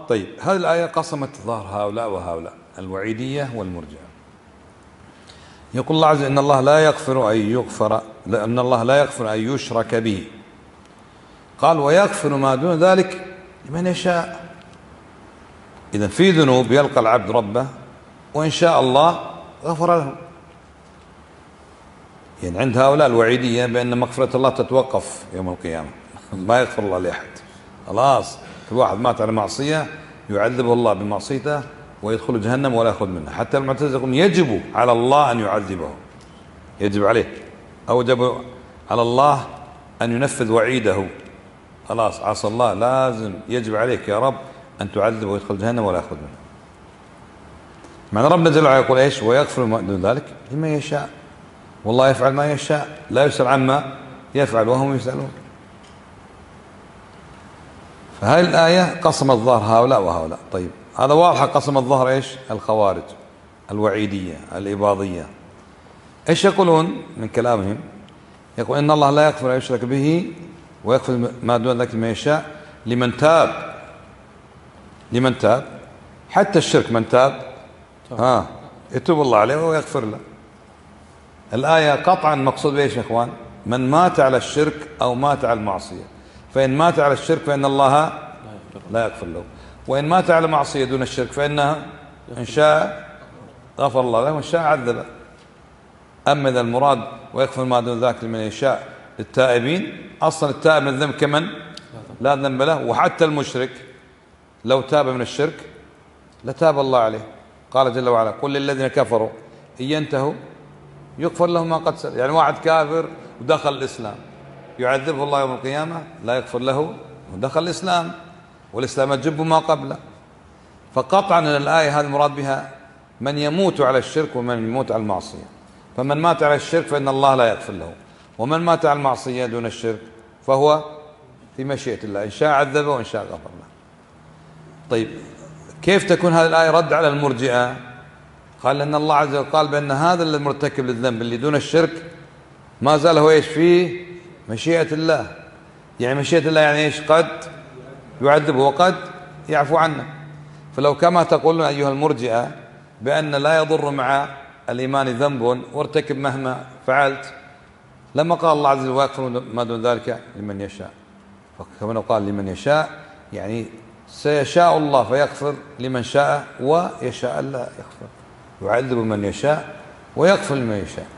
طيب هذه الآية قسمت ظهر هؤلاء وهؤلاء، الوعيدية والمرجئة. يقول الله عز وجل إن الله لا يغفر أن يغفر، إن الله لا يغفر أن يشرك به، قال ويغفر ما دون ذلك لمن يشاء. إذا في ذنوب يلقى العبد ربه وإن شاء الله غفر له. يعني عند هؤلاء الوعيدية بأن مغفرة الله تتوقف يوم القيامة، ما يغفر الله لأحد، خلاص كل واحد مات على معصية يعذبه الله بمعصيته ويدخل جهنم ولا يخرج منها. حتى المعتزلة يقولون يجب على الله أن يعذبه، يجب عليه، أوجب على الله أن ينفذ وعيده، خلاص عصى الله لازم يجب عليك يا رب أن تعذبه ويدخل جهنم ولا يخرج منها. معنى ربنا جل وعلا يقول إيش؟ ويغفر ما دون ذلك لمن يشاء، والله يفعل ما يشاء لا يسأل عما يفعل وهم يسألون. فهذه الآية قسم الظهر هؤلاء وهؤلاء. طيب هذا واضح قسم الظهر إيش؟ الخوارج الوعيدية الإباضية. إيش يقولون من كلامهم؟ يقول إن الله لا يغفر أن يشرك به ويغفر ما دون ذلك لمن يشاء لمن تاب. لمن تاب، حتى الشرك من تاب يتوب الله عليه ويغفر له. الآية قطعا مقصود بإيش يا إخوان؟ من مات على الشرك أو مات على المعصية، فإن مات على الشرك فإن الله لا يغفر له، وإن مات على معصية دون الشرك فإنها إن شاء غفر الله له وإن شاء عذبه. أما إذا المراد ويغفر ما دون ذلك لمن يشاء للتائبين، أصلا التائب من الذنب كمن لا ذنب له، وحتى المشرك لو تاب من الشرك لتاب الله عليه. قال جل وعلا قل للذين كفروا إن ينتهوا يغفر لهم ما قد سلف. يعني واحد كافر ودخل الإسلام يعذبه الله يوم القيامة لا يغفر له ودخل الإسلام، والإسلام يجب ما قبله. فقطعا الآية هذه المراد بها من يموت على الشرك ومن يموت على المعصية. فمن مات على الشرك فإن الله لا يغفر له، ومن مات على المعصية دون الشرك فهو في مشيئة الله، إن شاء عذبه وإن شاء غفر له. طيب كيف تكون هذه الآية رد على المرجئة؟ قال أن الله عز وجل قال بأن هذا المرتكب للذنب اللي دون الشرك ما زال هو إيش فيه مشيئة الله. يعني مشيئة الله يعني إيش؟ قد يعذبه وقد يعفو عنه. فلو كما تقولون أيها المرجئة بأن لا يضر مع الإيمان ذنب وارتكب مهما فعلت، لما قال الله عز وجل ويغفر ما دون ذلك لمن يشاء. فكما قال لمن يشاء يعني سيشاء الله فيغفر لمن شاء ويشاء لا يغفر، يعذب من يشاء ويغفر لمن يشاء.